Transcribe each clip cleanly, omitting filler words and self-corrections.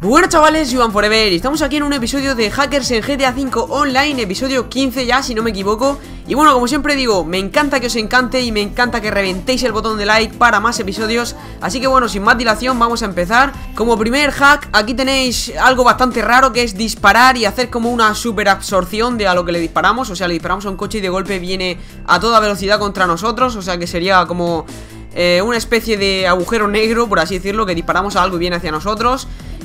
Bueno chavales, Juan Forever, y estamos aquí en un episodio de Hackers en GTA V Online, episodio 15 ya, si no me equivoco. Y bueno, como siempre digo, me encanta que os encante y me encanta que reventéis el botón de like para más episodios. Así que bueno, sin más dilación, vamos a empezar. Como primer hack, aquí tenéis algo bastante raro, que es disparar y hacer como una super absorción de a lo que le disparamos. O sea, le disparamos a un coche y de golpe viene a toda velocidad contra nosotros. O sea, que sería como una especie de agujero negro, por así decirlo, que disparamos a algo y viene hacia nosotros.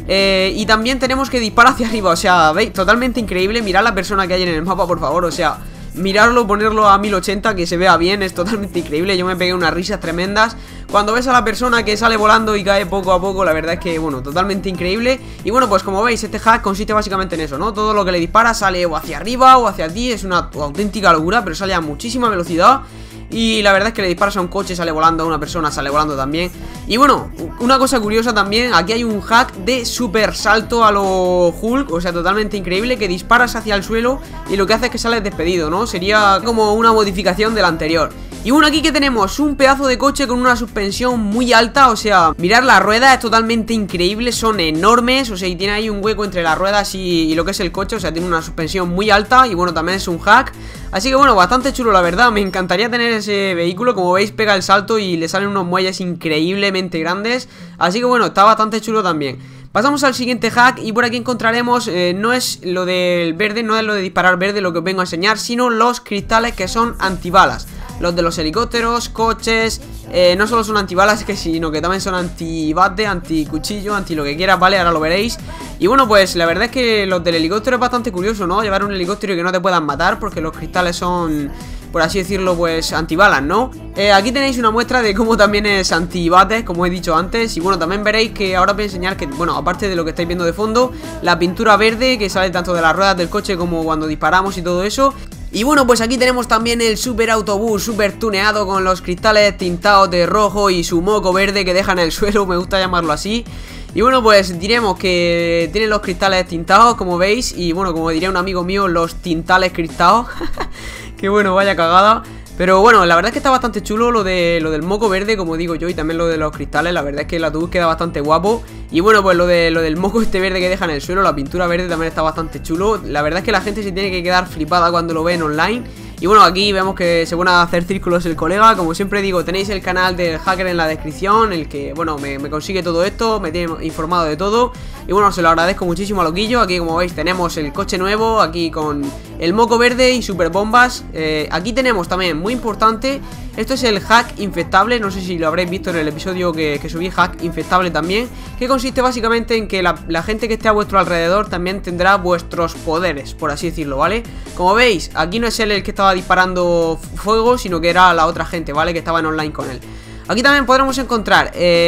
Y también tenemos que disparar hacia arriba. O sea, veis, totalmente increíble. Mirad la persona que hay en el mapa, por favor. O sea, mirarlo, ponerlo a 1080, que se vea bien. Es totalmente increíble. Yo me pegué unas risas tremendas cuando ves a la persona que sale volando y cae poco a poco. La verdad es que, bueno, totalmente increíble. Y bueno, pues como veis, este hack consiste básicamente en eso, ¿no? Todo lo que le dispara sale o hacia arriba o hacia ti. Es una auténtica locura, pero sale a muchísima velocidad. Y la verdad es que le disparas a un coche, sale volando, a una persona sale volando también. Y bueno, una cosa curiosa también, aquí hay un hack de super salto a lo Hulk. O sea, totalmente increíble, que disparas hacia el suelo y lo que hace es que sales despedido, ¿no? Sería como una modificación del anterior. Y bueno, aquí que tenemos un pedazo de coche con una suspensión muy alta. O sea, mirar las ruedas, es totalmente increíble, son enormes. O sea, y tiene ahí un hueco entre las ruedas y lo que es el coche. O sea, tiene una suspensión muy alta. Y bueno, también es un hack. Así que bueno, bastante chulo la verdad. Me encantaría tener ese vehículo. Como veis, pega el salto y le salen unos muelles increíblemente grandes. Así que bueno, está bastante chulo también. Pasamos al siguiente hack y por aquí encontraremos, no es lo del verde, no es lo de disparar verde lo que os vengo a enseñar, sino los cristales que son antibalas. Los de los helicópteros, coches, no solo son antibalas, sino que también son antibate, anticuchillo, anti lo que quieras, ¿vale? Ahora lo veréis. Y bueno, pues la verdad es que los del helicóptero es bastante curioso, ¿no? Llevar un helicóptero y que no te puedan matar, porque los cristales son, por así decirlo, pues antibalas, ¿no? Aquí tenéis una muestra de cómo también es antibates, como he dicho antes. Y bueno, también veréis que ahora os voy a enseñar que, bueno, aparte de lo que estáis viendo de fondo, la pintura verde que sale tanto de las ruedas del coche como cuando disparamos y todo eso. Y bueno, pues aquí tenemos también el super autobús super tuneado con los cristales tintados de rojo y su moco verde que deja en el suelo, me gusta llamarlo así. Y bueno, pues diremos que tiene los cristales tintados, como veis. Y bueno, como diría un amigo mío, los tintales cristados. Que bueno, vaya cagada. Pero bueno, la verdad es que está bastante chulo lo del moco verde, como digo yo, y también lo de los cristales. La verdad es que el autobús queda bastante guapo. Y bueno, pues lo del moco este verde que deja en el suelo, la pintura verde también está bastante chulo. La verdad es que la gente se tiene que quedar flipada cuando lo ven online. Y bueno, aquí vemos que se pone a hacer círculos el colega. Como siempre digo, tenéis el canal del hacker en la descripción, el que, bueno, me consigue todo esto, me tiene informado de todo. Y bueno, se lo agradezco muchísimo a Loquillo. Aquí, como veis, tenemos el coche nuevo, aquí con el moco verde y super bombas. Aquí tenemos también, muy importante, esto es el hack infectable. No sé si lo habréis visto en el episodio que subí, hack infectable también, que consiste básicamente en que la gente que esté a vuestro alrededor también tendrá vuestros poderes, por así decirlo, ¿vale? Como veis, aquí no es él el que estaba disparando fuego, sino que era la otra gente, ¿vale? Que estaba en online con él. Aquí también podremos encontrar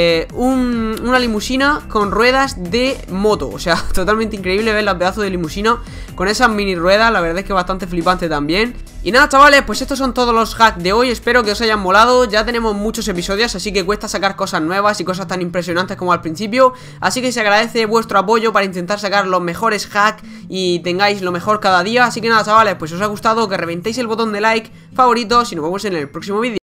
una limusina con ruedas de moto. O sea, totalmente increíble ver la pedazo de limusina con esas mini ruedas. La verdad es que bastante flipante también. Y nada, chavales, pues estos son todos los hacks de hoy. Espero que os hayan molado. Ya tenemos muchos episodios, así que cuesta sacar cosas nuevas y cosas tan impresionantes como al principio. Así que se agradece vuestro apoyo para intentar sacar los mejores hacks y tengáis lo mejor cada día. Así que nada, chavales, pues si os ha gustado, que reventéis el botón de like, favoritos, y nos vemos en el próximo vídeo.